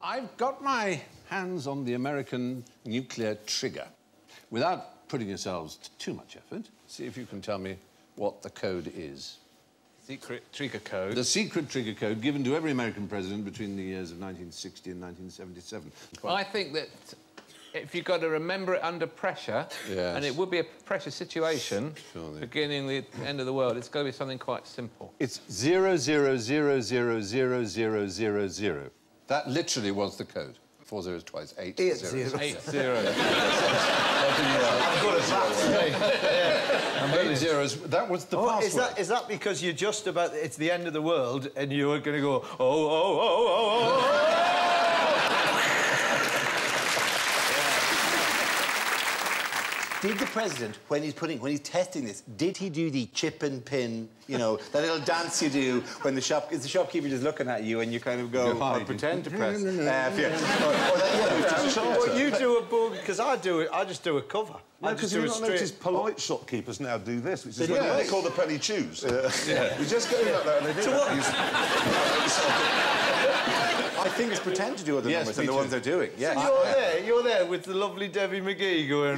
I've got my hands on the American nuclear trigger. Without putting yourselves to too much effort, see if you can tell me what the code is. Secret trigger code? The secret trigger code given to every American president between the years of 1960 and 1977. I think that if you've got to remember it under pressure, yes. and it would be a pressure situation, surely. Beginning the end of the world, it's got to be something quite simple. It's 00000000. That literally was the code. 4 zeros twice, 8 zeros. 8 zeros. I've got it back. 8 zeros. That was the password. Is that because you're just about... It's the end of the world, and you're going to go, oh, oh, oh, oh, oh, oh. Did the president, when he's testing this, did he do the chip and pin, you know, that little dance you do when is the shopkeeper just looking at you and you kind of go... Or pretend to press. Or you do a book, because I just do a cover. No, because you not noticed polite shopkeepers now do this, which is what they call the penny chews. Yeah. You just go like that and they do I think it's pretend to do other numbers than the ones they're doing. Yeah. So you're there with the lovely Debbie McGee going...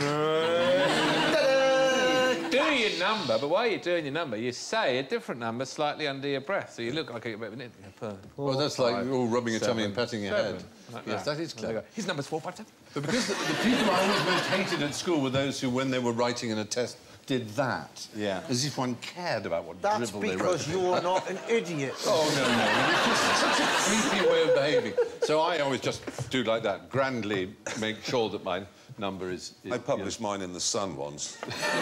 Do your number, but while you're doing your number, you say a different number slightly under your breath, so you look like a bit of an idiot. Well, that's like all rubbing your tummy and patting your head. Like yes, that is clever. His number's 457. But because the people I always most hated at school were those who, when they were writing in a test, did that. Yeah. As if one cared about what That's dribble they wrote. because you're not an idiot. Oh, no. It's just such a creepy way of behaving. So I always just do like that, grandly make sure that my number is I published mine in The Sun once.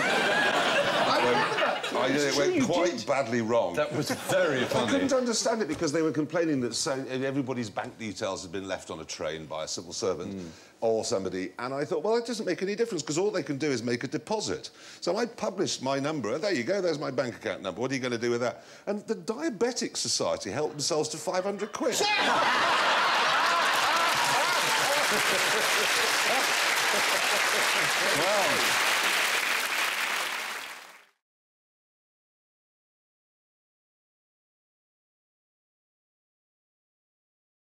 It went quite badly wrong. That was very funny. I couldn't understand it because they were complaining that everybody's bank details had been left on a train by a civil servant or somebody, and I thought, well, it doesn't make any difference because all they can do is make a deposit. So I published my number, and there you go, there's my bank account number. What are you going to do with that? And the Diabetic Society helped themselves to 500 quid. Well...